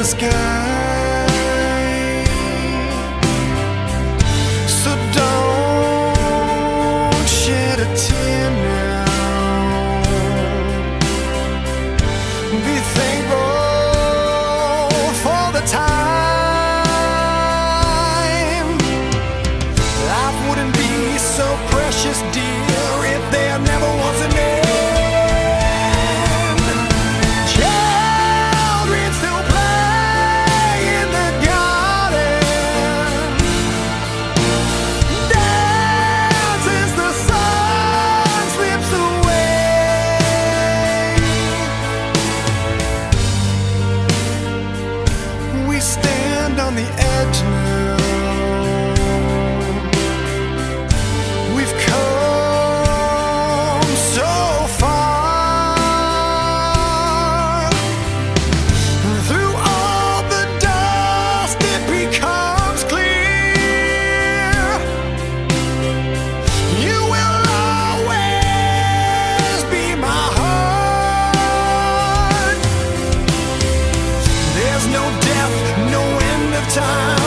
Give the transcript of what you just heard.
the sky. So don't shed a tear now. Be thankful for the time. Life wouldn't be so precious, dear, if there never was an end. Children still play in the garden, dance as the sun slips away. We stand on the edge now. We've come so far. Through all the dust it becomes clear. You will always be my heart. There's no death, no end of time.